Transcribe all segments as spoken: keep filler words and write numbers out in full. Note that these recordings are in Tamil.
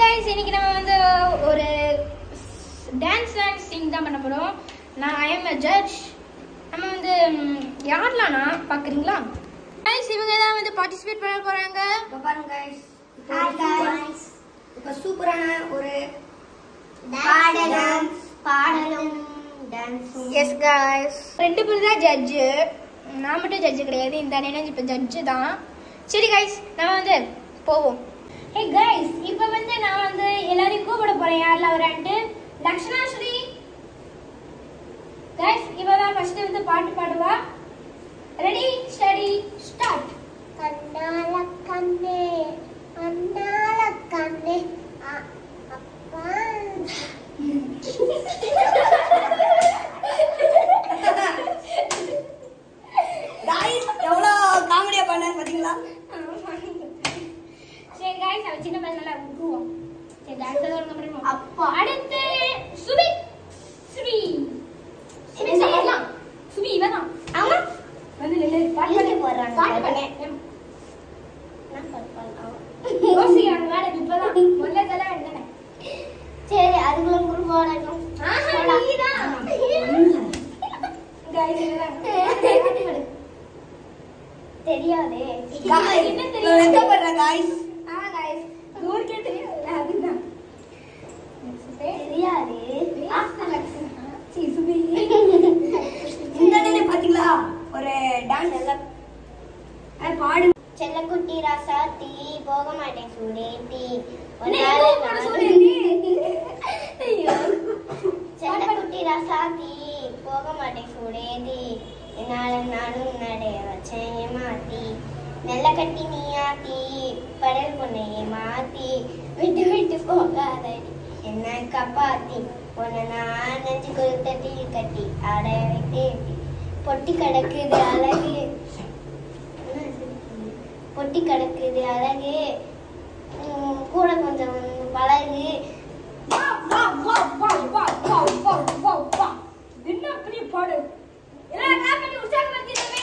guys, இன்னைக்கு நம்ம வந்து ஒரு டான்ஸ் டான்ஸ் சிங் தான் பண்ண போறோம். நான் I am a judge. நம்ம வந்து யாரெல்லாம் பாக்குறீங்களா? guys, இவங்க தான் வந்து பார்ட்டிசிபேட் பண்ண போறாங்க. பாருங்க guys. Hi guys. இப்ப சூப்பரான ஒரு பாடலும் பாடலும் டான்ஸும். Yes guys. ரெண்டு பேர் தான் ஜட்ஜ். நான் மட்டும் ஜட்ஜ் கிடையாது. இந்த அண்ணன் இப்ப ஜட்ஜ் தான். சரி guys, நம்ம வந்து போவோம். Hey guys, இப்போ வந்து நான் வந்து எல்லாரையும் கூப்பிட போறேன். யாரெல்லாம் வரான்ட்டு லக்ஷ்மணா ஸ்ரீ guys, இவ தான் ஃபர்ஸ்ட் வந்து பாட்டு பாடுவா. Ready steady start. கண்ணால கண்ணே கண்ணால கண்ணே அப்பா guys, எவ்வளவு காமெடியா பண்ணாரு பாத்தீங்களா? சரி guys, அவ சின்ன பையன் நல்லா உருவோம். சரி டான்ஸ் எல்லாம் ஒழுங்கா பண்ணுவோம். அப்பா அடுத்து சுபி சுபி சுபி சொல்லலாம். சுபி இவதான். ஆமா வந்து நில்லு. பாட்டு பண்ணி போறாங்க. பாட்டு பண்ணு. நான் பாட்டு பண்ணலாம். யோசிக்கிறாங்க மேடம் இப்பதான். முதல்ல தல வேண்டானே. சரி அதுக்குள்ள குரு போடணும். ஆஹா நீதான். guys இதுதான். தெரியாதே. guys என்ன தெரியும்? என்ன பண்ற guys? ஆ guys ஊருக்கே தெரியாதுல அதுதான். தெரியாதே. ஆஸ்தா லக்ஷ்மி. சி சுபி. இந்த அண்ணனே பாத்தீங்களா ஒரு டான்ஸ் எல்லாம் பாடு. செல்லக்குட்டி ராசாத்தி போக மாட்டேன் சூடேத்தி செல்லக்குட்டி ராசாத்தி போக மாட்டேன் சூடேத்தி என்னால நானும் நடைய வச்சேன் ஏமாத்தி நெல்ல கட்டி நீ ஆத்தி படல் பொண்ணையே மாத்தி விட்டு விட்டு போகாதடி என்ன காப்பாத்தி உன்னை நான் நெஞ்சு கொளுத்தட்டி கட்டி அடைய வைத்தேட்டி பொட்டி கிடக்குது அழகு பொட்டி கிடக்குது அழகு கூட கொஞ்சம் பழகு. வா வா வா வா வா வா வா வா வா என்ன அப்படி பாடு. எல்லாம் கிளாப் பண்ணி உற்சாகப்படுத்திடுங்க.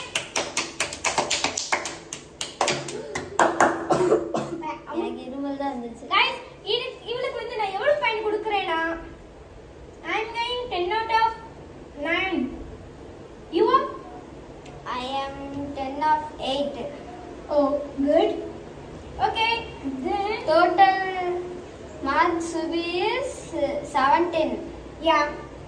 எனக்கு இருமல் தான் இருந்துச்சு. गाइस இவளுக்கு வந்து நான் எவ்வளவு பாயிண்ட் கொடுக்கறேனா I am going ten out of nine. You are? I am ten of eight. Oh, good. Okay. Then Total marks is seventeen. yeah.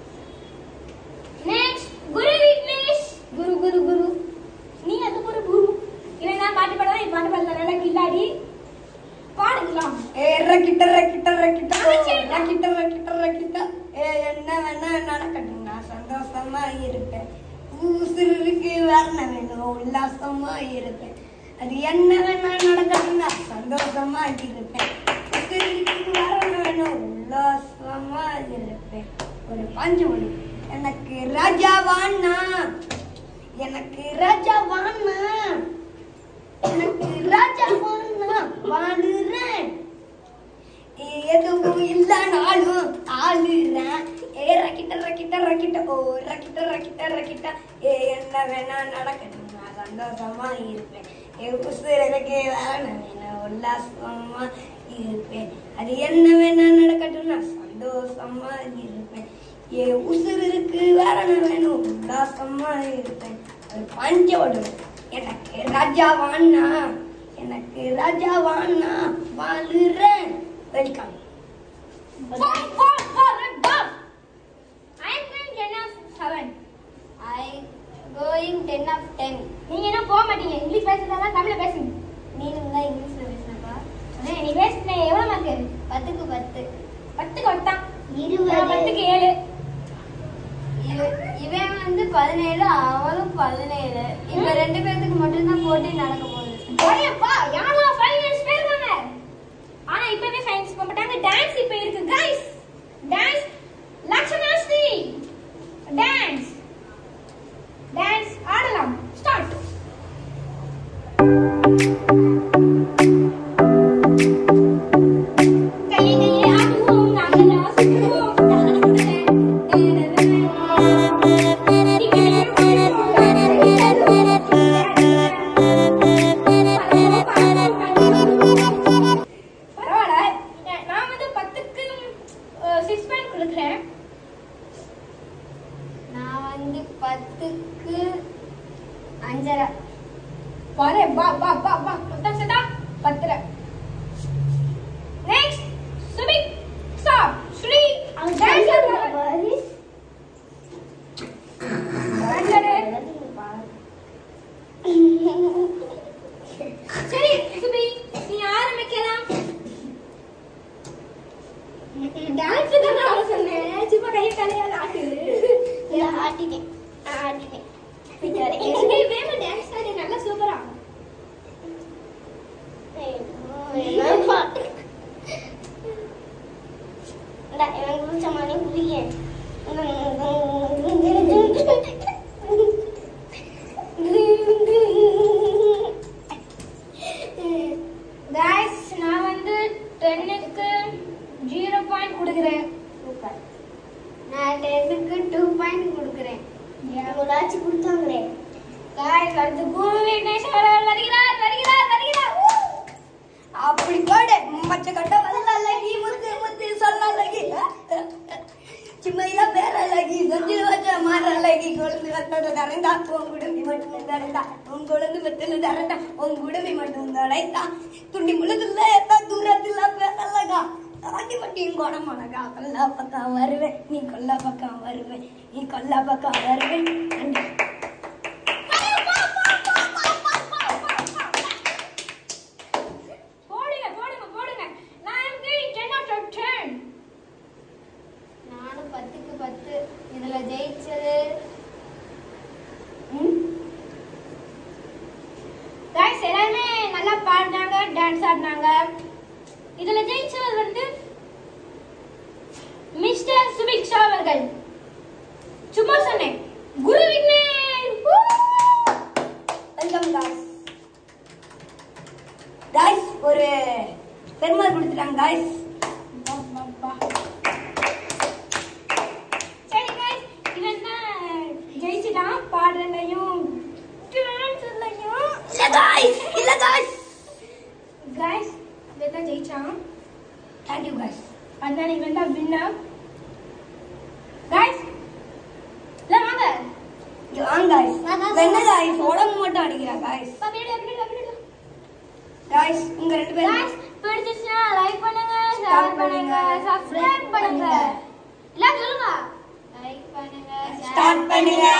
Next, Guru Vignesh. Guru Guru Guru. நீ அது குரு குரு. இவன் நான் பாட்டு பாடுறேன். இந்த பாட்டு பாடுறேன். நல்லா கில்லாடி. பாடுலாம். ஏ ரக்கிட்ட ரக்கிட்ட ரக்கிட்ட ரக்கிட்ட ரக்கிட்ட ரக்கிட்ட ஏ என்ன வேணா நடக்கட்டும் நான் சந்தோஷமா இருப்பேன். ஊசுருக்கு வரண வேணும் உல்லாசமா இருப்பேன். அது என்ன வேணா நடக்கட்டும் நான் சந்தோஷமா இருப்பேன். ஊசுருக்கு வரண வேணும் உல்லாசமா இருப்பேன். ஒரு பாஞ்சு மணி எனக்கு ராஜாவானா எனக்கு ராஜாவானா எனக்கு ராஜாவானா வாழுறேன் எதுவும் இல்லைனாலும் ஆளுறேன். ஏ ரக்கிட்ட ரக்கிட்ட ரக்கிட்ட ஓ ரக்கிட்ட ரக்கிட்ட ரக்கிட்ட ஏ என்ன வேணா நடக்கட்டும் நான் சந்தோஷமா இருப்பேன். ஏ உசுருக்கு வேணாம் வேணும் உல்லாசமா இருப்பேன். அது என்ன வேணா நடக்கட்டும் நான் சந்தோஷமா இருப்பேன். ஏ உசுருக்கு வேணாம் வேணும் உல்லாசமா இருப்பேன். அது பஞ்சோடு எனக்கு ராஜாவானா எனக்கு ராஜாவானா வாழுறேன். Welcome. Four, four, four, red ball. I am going ten of seven. I going ten of ten. நீங்க என்ன போக மாட்டீங்க. இங்கிலீஷ் பேசுறதா தமிழ்ல பேசுங்க. நீனும் தான் இங்கிலீஷ்ல பேசுனப்பா. அண்ணே நீ பேசுன எவ்வளவு மார்க்? பத்துக்கு பத்து. பத்துக்கு பத்தான். இருபது. பத்துக்கு ஏழு. இவன் வந்து பதினேழு அவளும் பதினேழு. இப்ப ரெண்டு பேருக்கு மட்டும்தான் போட்டி நடக்க போகுது. ஒரேப்பா யாரா ஃபைனல்ஸ் பேர்வாங்க. ஆனா இப்பவே ஃபைனல்ஸ் போட்டாங்க. டான்ஸ் இப்ப இருக்கு guys. Dance Lakshmana Shri dance dance ஆடலாம். ஸ்டார்ட். கையை கையை ஆடுவோம் நாங்களா சுற்றுவோம். Bye. அஞ்சரை. பாரு பா பா பா பா மொத்தம் சேர்த்தா பத்தரை. நெக்ஸ்ட் சுபிக் ஸ்டாப் ஸ்ரீ அவன் டான்ஸ் ஆடுறான் பாரு. சரி சுபி நீ ஆரம்பிக்கலாம். டான்ஸ் தான் ஆட சொன்னேன். சும்மா கையை தலையால ஆட்டு. இல்ல ஆட்டிட்டேன் ஆட்டிட்டேன். நீ வேமா டான்ஸ் ஆடி நல்லா சூப்பரா. என்னப்பா டா எனக்கு பிடிச்ச மாதிரி புரிய. गाइस நான் வந்து டென்னுக்கு ஜீரோ பாயிண்ட் கொடுக்கிறேன். சூப்பர். நான் டென்னுக்கு டூ பாயிண்ட் கொடுக்கிறேன். எவ்வளாச்சு கொடுத்தாங்களே. गाइस அடுத்து குரு விக்னேஷ் அவர்கள் வருகிறார் வருகிறார் வருகிறார். அப்படி போடு. மச்ச கட்ட வல்லலகி முத்து முத்து சொல்லலகி. சிம்மையில பேரலகி சொஞ்சி வச்ச மாரலகி கொழுந்து வத்தட தரண்டா உன் குடுமி மட்டும் தரண்டா உன் கொழுந்து வத்தல தரண்டா உன் குடுமி மட்டும் தரைத்தா துண்டி முழுதுல எத்தா தூரத்துல பேரலகா தாண்டி மட்டியும் கோணமானகா கொல்லா பக்கம் வருவேன் நீ கொல்லா பக்கம் வருவேன் நீ கொல்லா பக்கம் வருவேன். போடுங்க போடுங்க போடுங்க. நான் எம்கே ten out of ten. நானும் பத்துக்கு பத்து. இதுல ஜெயிச்சது गाइस எல்லாரும் நல்லா பாடுனாங்க டான்ஸ் ஆடுனாங்க. இதுல ஜெயிச்சவர் வந்து மிஸ்டர் சுபிக்ஷா அவர்கள். சும்மா சொன்னேன். Guru Vignesh. Welcome guys. Guys ஒரு பெருமாள் கொடுத்துட்டாங்க गाइस. பா பா பா. சரி गाइस இவன் தான் ஜெயிச்சிட்டான் பாடுறதையும் டான்ஸ்லயும். இல்ல गाइस இல்ல गाइस. गाइस இவன் தான் ஜெயிச்சான். Thank you guys. அதனால இவன் தான் வின்னர். गाइस ல வாங்க. இங்க வாங்க गाइस. என்ன गाइस உடம்பு மட்டும் அடிக்கிறா गाइस. பா வீடியோ வீடியோ வீடியோ. गाइस உங்க ரெண்டு பேரும் गाइस பிடிச்சிருந்தா லைக் பண்ணுங்க, ஷேர் பண்ணுங்க, சப்ஸ்கிரைப் பண்ணுங்க. எல்லாம் சொல்லுங்க. லைக் பண்ணுங்க, ஸ்டார்ட் பண்ணுங்க.